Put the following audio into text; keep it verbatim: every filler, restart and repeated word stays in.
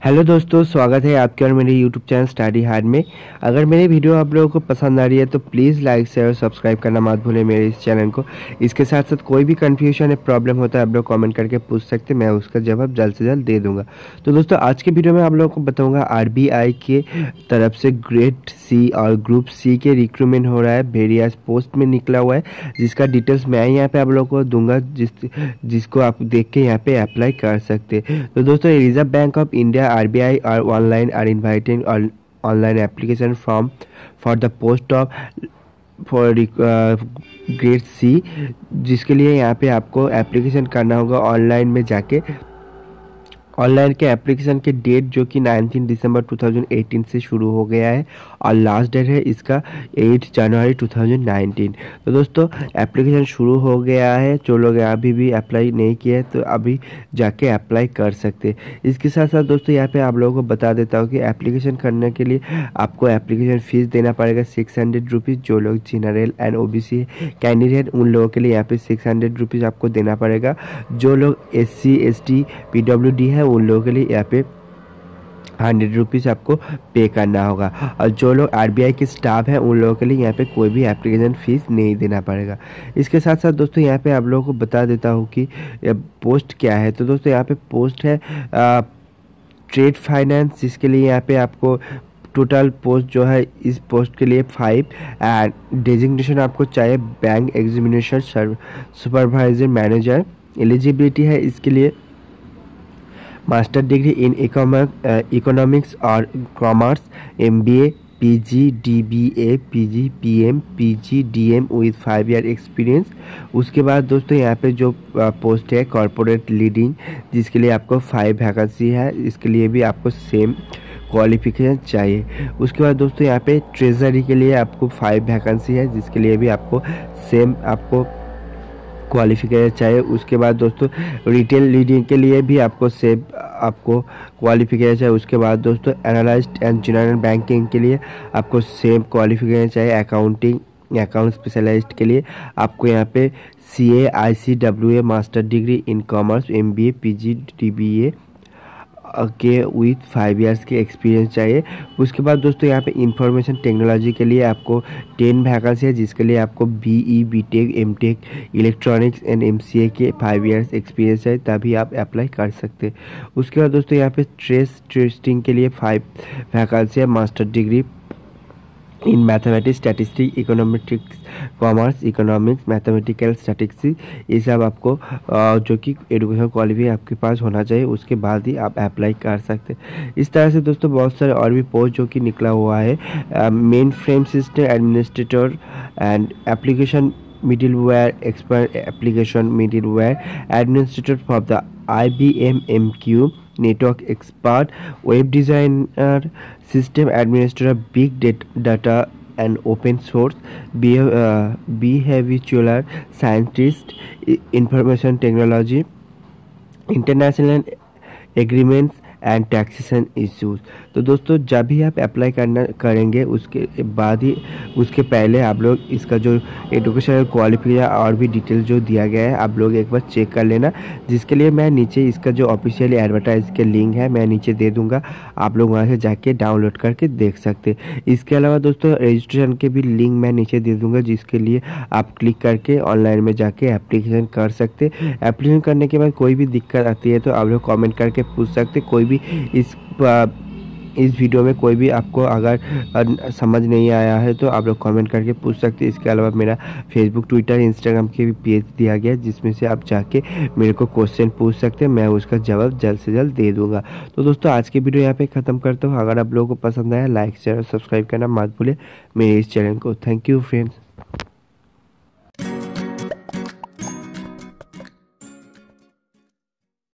Hello दोस्तों, स्वागत है आपके और मेरे यूट्यूब चैनल स्टडी हार्ड में। अगर मेरी वीडियो आप लोगों को पसंद आ रही है तो प्लीज़ लाइक शेयर और सब्सक्राइब करना मत भूलें मेरे इस चैनल को। इसके साथ साथ कोई भी कन्फ्यूजन या प्रॉब्लम होता है आप लोग कमेंट करके पूछ सकते हैं, मैं उसका जवाब जल्द से जल्द दे दूंगा। तो दोस्तों आज की वीडियो में आप लोगों को बताऊँगा आरबीआई के तरफ से ग्रेड सी और ग्रुप सी के रिक्रूटमेंट हो रहा है, वेरियस पोस्ट में निकला हुआ है, जिसका डिटेल्स मैं यहाँ पे आप लोगों को दूंगा, जिस जिसको आप देख के यहाँ पे अप्लाई कर सकते हैं। तो दोस्तों reserve bank of India R B I are online are inviting on online application form for the post of for grade C, जिसके लिए यहाँ पे आपको एप्लीकेशन करना होगा ऑनलाइन में जाके। ऑनलाइन के एप्लीकेशन के डेट जो कि nineteen December two thousand eighteen से शुरू हो गया है और लास्ट डेट है इसका eight January two thousand nineteen. तो दोस्तों एप्लीकेशन शुरू हो गया है, जो लोग अभी भी अप्लाई नहीं किए तो अभी जाके अप्लाई कर सकते हैं। इसके साथ साथ दोस्तों यहाँ पे आप लोगों को बता देता हूँ कि एप्लीकेशन करने के लिए आपको एप्लीकेशन फ़ीस देना पड़ेगा सिक्स हंड्रेड रुपीज़। जो लोग general and O B C candidate उन लोगों के लिए यहाँ पे सिक्स हंड्रेड रुपीज़ आपको देना पड़ेगा। जो लोग S C S T P W D है उन लोगों के लिए यहाँ पे हंड्रेड रुपीज़ आपको पे करना होगा, और जो लोग आरबीआई के स्टाफ हैं उन लोगों के लिए यहाँ पे कोई भी एप्लीकेशन फ़ीस नहीं देना पड़ेगा। इसके साथ साथ दोस्तों यहाँ पे आप लोगों को बता देता हूँ कि पोस्ट क्या है। तो दोस्तों यहाँ पे पोस्ट है ट्रेड फाइनेंस, जिसके लिए यहाँ पे आपको टोटल पोस्ट जो है इस पोस्ट के लिए फाइव एंड डेजिग्नेशन आपको चाहिए bank examination supervisor manager. Eligibility है इसके लिए मास्टर डिग्री इन इकोनॉमिक्स और commerce, MBA, PG, DBA, PG, PM, PG, DM with five year experience. उसके बाद दोस्तों यहाँ पे जो पोस्ट है कॉरपोरेट लीडिंग, जिसके लिए आपको फाइव वैकेंसी है, इसके लिए भी आपको सेम क्वालिफिकेशन चाहिए। उसके बाद दोस्तों यहाँ पे ट्रेजरी के लिए आपको फाइव वैकेंसी है, जिसके लिए भी आपको सेम आपको क्वालिफिकेशन चाहिए। उसके बाद दोस्तों रिटेल लीडिंग के लिए भी आपको सेम आपको क्वालिफिकेशन चाहिए। उसके बाद दोस्तों एनालिस्ट एंड जनरल बैंकिंग के लिए आपको सेम क्वालिफिकेशन चाहिए। अकाउंटिंग अकाउंट स्पेशलिस्ट के लिए आपको यहाँ पे C A I C W A master degree in commerce, M B A, P G, D B A के विथ फाइव इयर्स के एक्सपीरियंस चाहिए। उसके बाद दोस्तों यहाँ पे इंफॉर्मेशन टेक्नोलॉजी के लिए आपको टेन वैकेंसी है, जिसके लिए आपको B E B tech, M tech, electronics and M C A के फाइव इयर्स एक्सपीरियंस है, तभी आप अप्लाई कर सकते हैं। उसके बाद दोस्तों यहाँ पे ट्रेस टेस्टिंग के लिए फाइव वैकेंसी है, master degree in mathematics, statistics, econometrics, commerce, economics, mathematical statistics, ये सब आपको जो कि एजुकेशन क्वालिफिकेशन आपके पास होना चाहिए, उसके बाद ही आप अप्लाई कर सकते हैं। इस तरह से दोस्तों बहुत सारे और भी पोस्ट जो कि निकला हुआ है, mainframe system administrator and application middleware expert, application middleware administrator for the I B M M Q, network expert, web designer, system administrator, big data and open source, behavioural scientist, information technology, international agreements and taxation issues. तो दोस्तों जब भी आप apply करना करेंगे उसके बाद ही उसके पहले आप लोग इसका जो एजुकेशनल क्वालिफिकेशन और भी डिटेल जो दिया गया है आप लोग एक बार चेक कर लेना, जिसके लिए मैं नीचे इसका जो ऑफिशियल एडवर्टाइज के लिंक है मैं नीचे दे दूंगा, आप लोग वहां से जाके डाउनलोड करके देख सकते हैं। इसके अलावा दोस्तों रजिस्ट्रेशन के भी लिंक मैं नीचे दे दूंगा, जिसके लिए आप क्लिक करके ऑनलाइन में जाके एप्लीकेशन कर सकते। एप्लीकेशन करने के बाद कोई भी दिक्कत आती है तो आप लोग कॉमेंट करके पूछ सकते। कोई भी इस इस वीडियो में कोई भी आपको अगर समझ नहीं आया है तो आप लोग कमेंट करके पूछ सकते हैं। इसके अलावा मेरा फेसबुक, ट्विटर, इंस्टाग्राम के भी पेज दिया गया है, जिसमें से आप जाके मेरे को क्वेश्चन पूछ सकते हैं, मैं उसका जवाब जल्द से जल्द दे दूंगा। तो दोस्तों आज की वीडियो यहाँ पे ख़त्म करता हूँ। अगर आप लोगों को पसंद आया लाइक शेयर और सब्सक्राइब करना मत भूलें मेरे इस चैनल को। Thank you friends.